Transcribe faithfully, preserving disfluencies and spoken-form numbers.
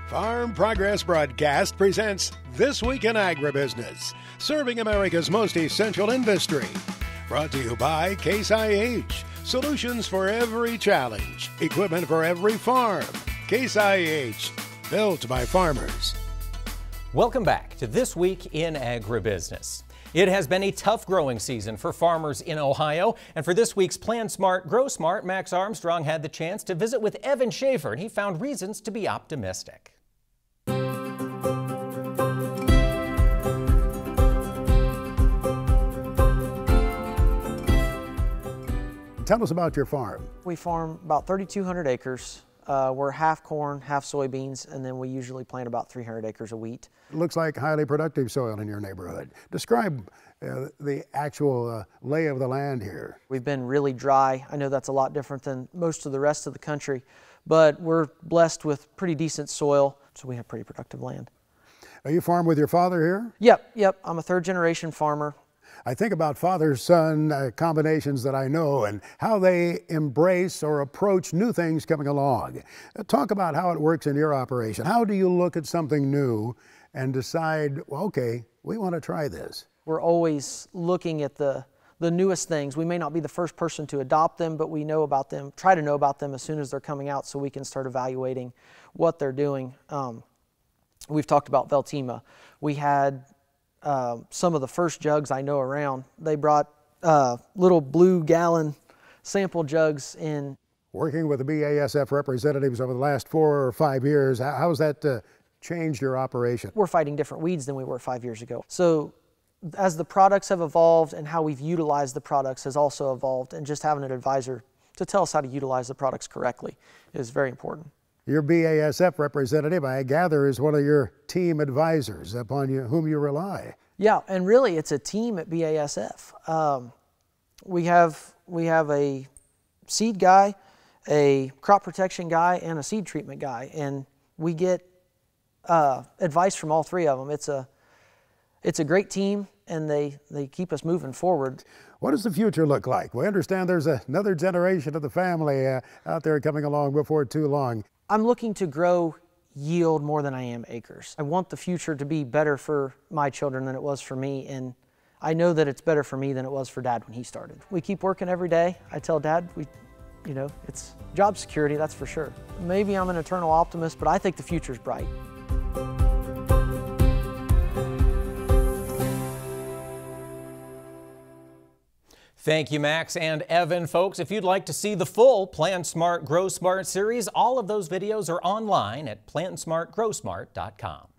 Farm Progress Broadcast presents This Week in Agribusiness, serving America's most essential industry. Brought to you by Case I H, solutions for every challenge, equipment for every farm. Case I H, built by farmers. Welcome back to This Week in Agribusiness. It has been a tough growing season for farmers in Ohio, and for this week's Plan Smart, Grow Smart, Max Armstrong had the chance to visit with Evan Schaefer, and he found reasons to be optimistic. Tell us about your farm. We farm about thirty-two hundred acres. Uh, we're half corn, half soybeans, and then we usually plant about three hundred acres of wheat. It looks like highly productive soil in your neighborhood. Describe uh, the actual uh, lay of the land here. We've been really dry. I know that's a lot different than most of the rest of the country, but we're blessed with pretty decent soil, so we have pretty productive land. Are you farm with your father here? Yep, yep. I'm a third generation farmer. I think about father-son uh, combinations that I know and how they embrace or approach new things coming along. Uh, talk about how it works in your operation. How do you look at something new and decide, well, okay, we want to try this? We're always looking at the, the newest things. We may not be the first person to adopt them, but we know about them, try to know about them as soon as they're coming out so we can start evaluating what they're doing. Um, we've talked about Veltima. We had Uh, some of the first jugs I know around. They brought uh, little blue gallon sample jugs in. Working with the B A S F representatives over the last four or five years, how has that uh, changed your operation? We're fighting different weeds than we were five years ago. So as the products have evolved and how we've utilized the products has also evolved, and just having an advisor to tell us how to utilize the products correctly is very important. Your B A S F representative, I gather, is one of your team advisors upon you, whom you rely. Yeah, and really it's a team at B A S F. Um, we have we have a seed guy, a crop protection guy, and a seed treatment guy, and we get uh, advice from all three of them. It's a it's a great team, and they they keep us moving forward. What does the future look like? We understand there's another generation of the family uh, out there coming along before too long. I'm looking to grow yield more than I am acres. I want the future to be better for my children than it was for me, and I know that it's better for me than it was for Dad when he started. We keep working every day. I tell Dad, we, you know, it's job security, that's for sure. Maybe I'm an eternal optimist, but I think the future's bright. Thank you, Max and Evan. Folks, if you'd like to see the full Plan Smart, Grow Smart series, all of those videos are online at plant smart grow smart dot com.